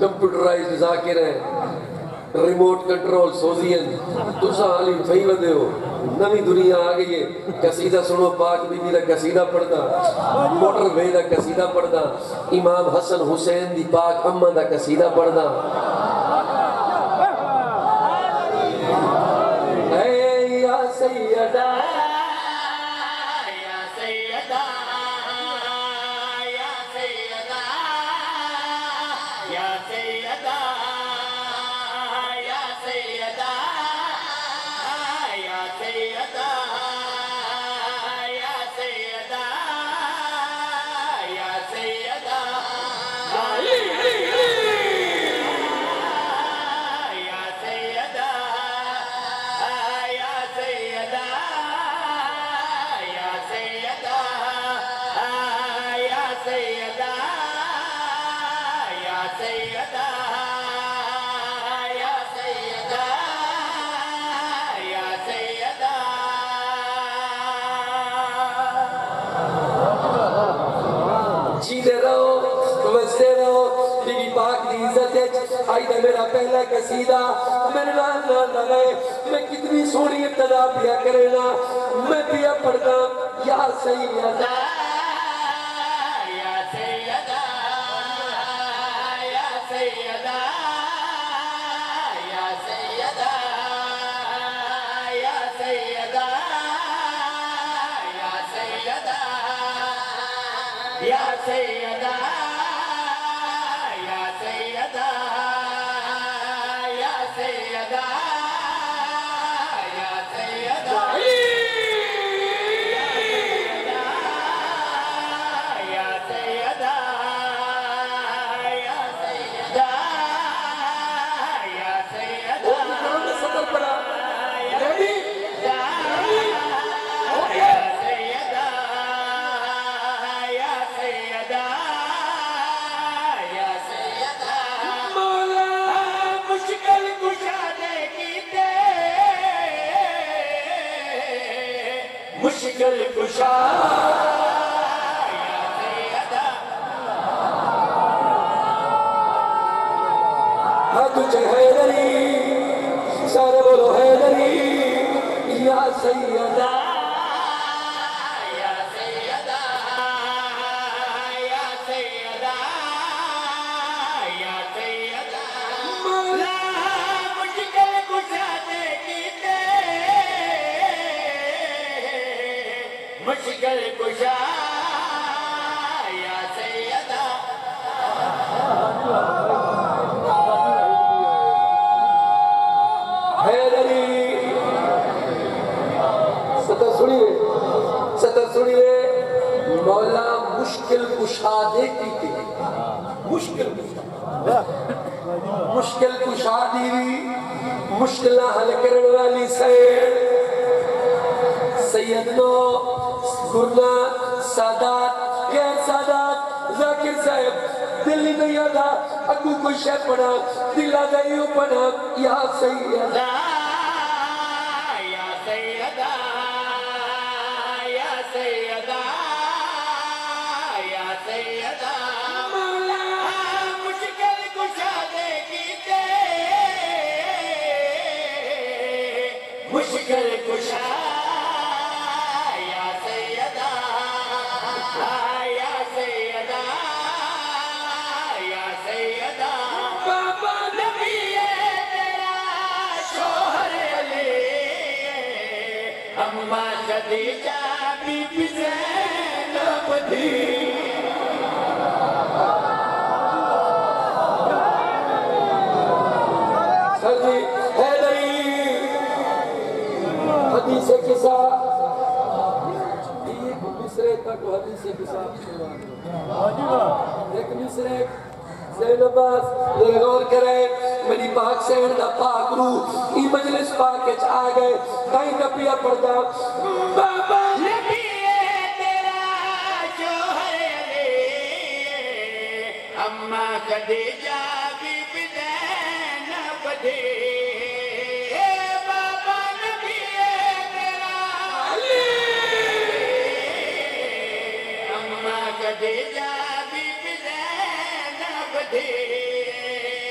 computerize ذاکر ہیں remote control Suzanne تسا علی فہی ودے ہو نوی دنیا آگئی ہے قصیدہ سنو پاک بی بی دا قصیدہ پڑھدا موٹر وے دا قصیدہ پڑھدا امام حسن حسین دی پاک امہ دا قصیدہ پڑھدا اے یا سیدہ یا سیدہ یا سیدہ یا سیدہ یا سیدہ یا سیدہ یا سیدہ یا سیدہ آئی دا میرا پہلا قصیدہ میرے نام نہ لگے میں کتنی سونی ابتدا پیا کرینا میں پیا پڑھنا یا سیدہ یا سیدہ یا سیدہ یا سیدہ یا سیدہ یا سیدہ یا سیدہ مشکل کشا یا سیدہ ہاں تجھے حیدری سارے بولو حیدری یا سیدہ یا سیدہ یا سیدہ یا سیدہ مولا مشکل کشا دے کیتے مشکل کشا یا سیدہ حیدری ستر سنیے مولا مشکل کشا دے کی مشکل کشا دیوی مشکلہ حل کرن والی سیدنو گرنا سادات غیر سادات ذاکر صاحب دلی نہیں آدھا اگو کوئی شہ پڑھا دل آدھا یوں پڑھا یا سیدہ یا سیدہ یا سیدہ یا سیدہ مولا مشکل کشا دے کیتے مشکل کشا خدیجہ بی بی زینب دی سر جی حیدری حدیث قصہ ایک مصرے تک حدیث قصہ ایک مصرے زینب ذرا غور کرے میری پاک سین دا پاک روح ای مجلس پاک اچ آ گئے کہیں کپیا پڑھتا بابا نبی تیرا شوہر علی اماں خدیجہ بی بی زینب دی بابا نبی تیرا علی اماں خدیجہ بی بی زینب دی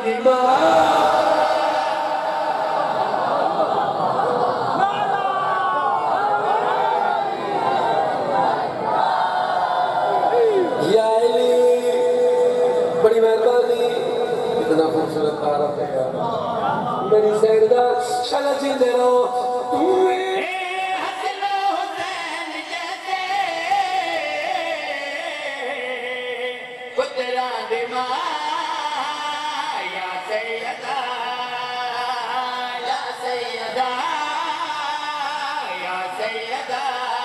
یا علی بڑی مہربانی اتنا خوبصورت تعارف ہے یار میری سیدہ شالا جیندے رہو حسن و حسین جیسے پتران دی ماں یا سیدہ یا سیدہ یا سیدہ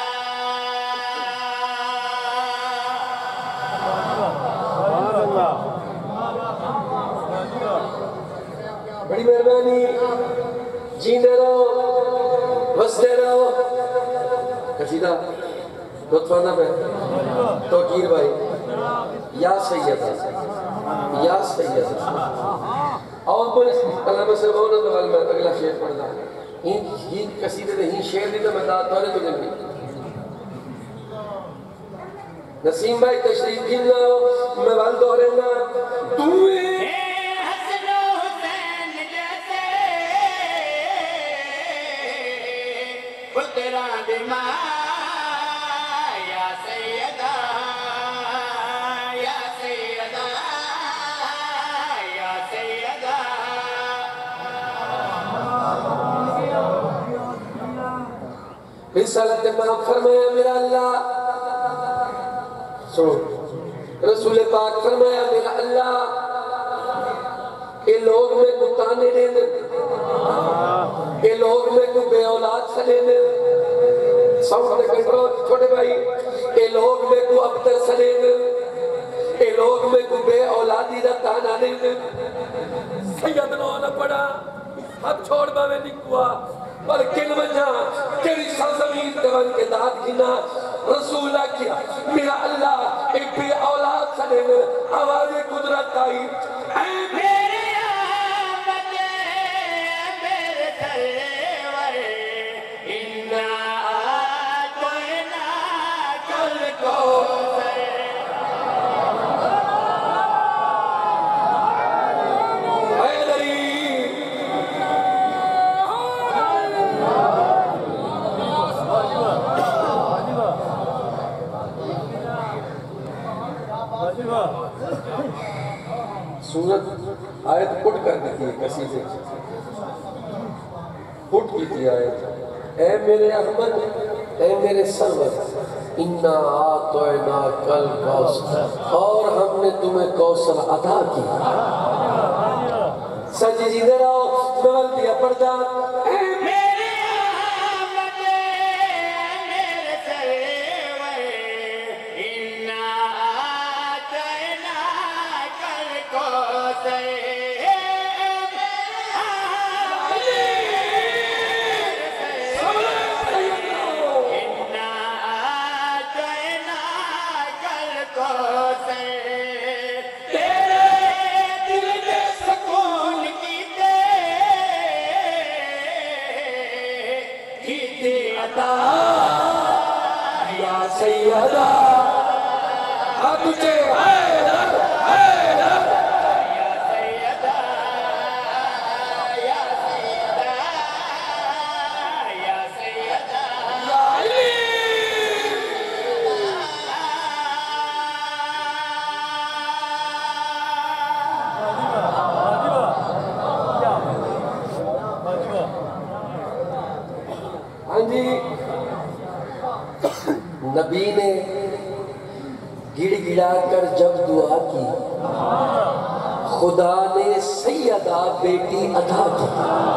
بڑی مہربانی جیندے رہو وستے رہو قصیدہ لطفانہ پہ توقیر بھائی یا سیدہ یا سیدہ اور پولیس علامہ سے بہت نظر میں اگلا شعر پڑھنا ہی قصیدے دے ہی شعر دی تو میں داد دورے تو جنگی نسیم بھائی تشریف جینا میں وال دورے نا دوئے حسن و حسین جیسے پتران دی ماں یا سیدہ یا سیدہ یا سیدہ رسالت ماں فرمایا میرا اللہ سنو رسول پاک فرمایا میرا اللہ کہ لوگ میں کو تانے دینے کہ لوگ میں کو بے اولاد سلینے ساؤنڈ نے کنٹرول چھوٹے بھائی کہ لوگ میں کو ابتر سلینے کہ لوگ میں کو بے اولادی دا تانا دینے سیدنوں نہ پڑا ہاتھ چھوڑ باوے نکوا پر کن وجہ تیری سرزمین تیون کے داد گنا رسولہ کیا میرا اللہ ایک بھی اولاد سلینے آواز قدرت آئی اے میرے آمد میرے سرور انا آتونا کل کو سورت آیت پٹ کر دیتی ہے کسی سے پٹ کی تھی آیت اے میرے احمد اے میرے سرور انا آتوینا کل کوثر اور ہم نے تمہیں کوثر عطا کی سچی جیندے رہو بغل دیا پردہ اے میرے آمد میرے سرور انا آتونا کل کوثر یا سیدہ ہاں تجھے حیدر حیدر یا سیدہ یا سیدہ یا سیدہ یا علی ہاں جی نبی نے گڑ گڑا کر جب دعا کی خدا نے سیدہ بیٹی عطا کی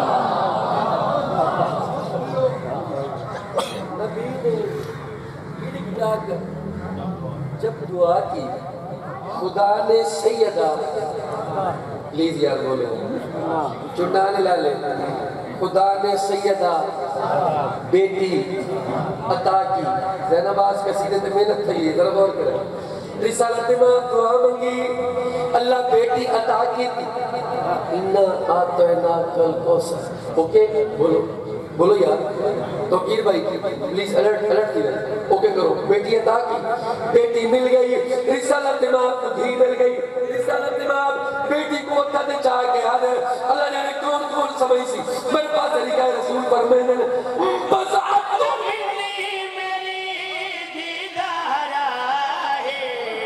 نبی نے گڑ گڑا کر جب دعا کی خدا نے سیدہ پلیز یار بولو چٹانے لالے خدا نے سیدہ بیٹی عطا کی زینباز قصیدے تے محنت تھی ذرا غور کریں رسالت میں دعا منگی اللہ بیٹی عطا کی تھی انا آتوینا کل کوثر اوکے بولو بولو یار توقیر بھائی پلیز الرٹ کی رہے اوکے کرو بیٹی عطا کی بیٹی مل گئی رسالت میں دھی مل گئی رسالت امام بیٹی کو وقت دے چاہ کے آدھے اللہ جانے کون کون سمجھ سی میرے پاس علی کا رسول پر میں نے بس عبدو منی میری دیدار آئے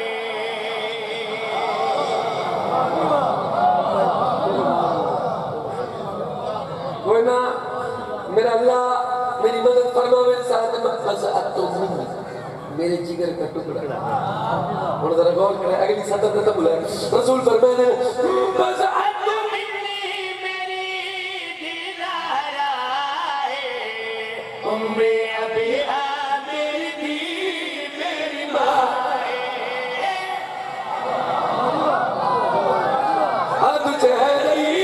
کوئی نہ میرا اللہ میری مدد فرما میرے ساتھ بس عبدو منی میرے جگر کا ٹکڑا اور ذرا غور کریں اگلی سطح تک بلائے رسول فرمانے بس عبدو منی میری دیدار آئے عمر ابیہ میری دی میری مائے حد چہری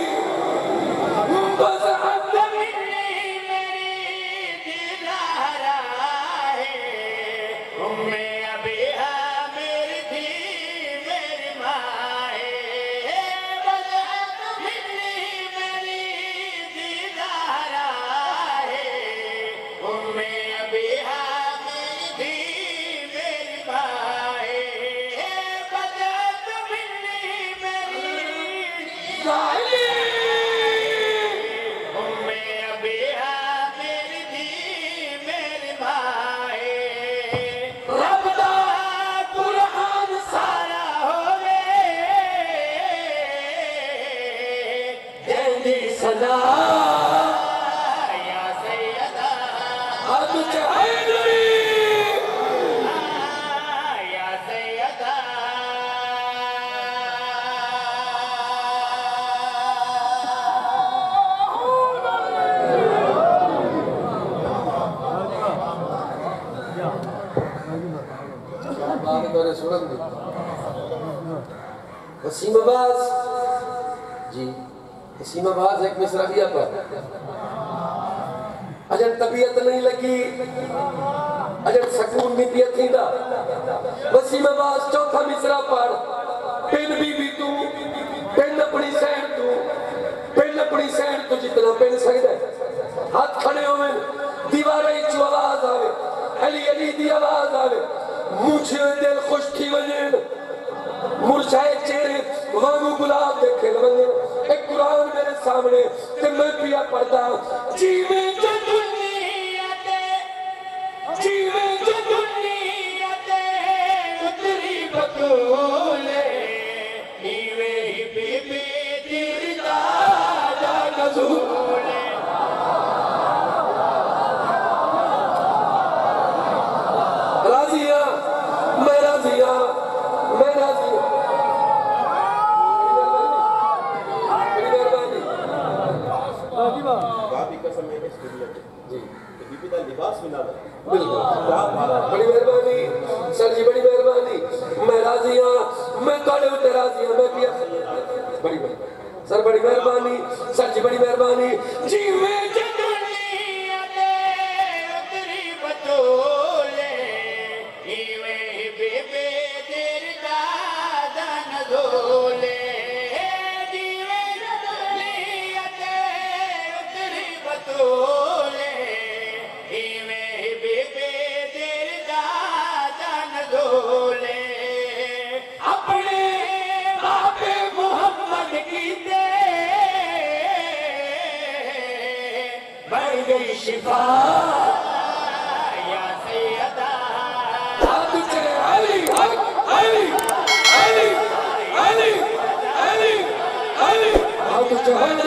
بس عبدو منی میری دیدار آئے عمر ابیہ میری دی میری مائے بس منی میری دیدار آئے عمر ابیہ میری دی میری مائے بس منی میری ظاہری عمر ابیہ میری دی میری مائے رب دا قرآن سارا ہوئے دیندی سنا یا سیدہ حد چہری یا سیدہ بات کرے سنن دی وسیم عباس جی وسیم عباس ایک مصرعیہ پر اجن طبیعت نہیں لگی اجن سکون نہیں پیا تھی دا وسیم عباس چوتھا مصرع پر پن بی بی تو پن اپنی سین تو پن اپنی سین تو جتنا پن سکتا ہے ہاتھ کھڑے ہوئے دیواریں چو آواز آوے علی علی دی آواز آوے مجھے دل خوش تھی وجہ مرچھائے چہرے وانگو گلاب دیکھے لگے ایک قرآن میرے سامنے کہ میں پیا پڑھتا جیوے جو جیوے جو دنیات اتری بطولے نیوے ہی بی بی تیری دادا نزولے راضیاں میں راضیاں میں راضیاں بڑی مہربانی باقی قسم ہے اس دنیا کے جی کہ بی بی دا لباس بھی نہ لگے بالکل بڑی مہربانی سر جی بڑی مہربانی میں راضیاں میں توڑے ہوتے راضیاں میں پیا بڑی مہربانی سر بڑی مہربانی سر جی بڑی مہربانی جی میں جو دنیات اتری بطولے نیوے ہی بی بی تیری دادا نزولے نیوے جو دنیات اتری بطولے نیوے ہی بی بی تیری دادا نزولے اپنے باپ محمد کی دے بڑھ گئی شفا یا سیدہ ہاتھ چلے علی علی علی علی علی علی ہاتھ چلے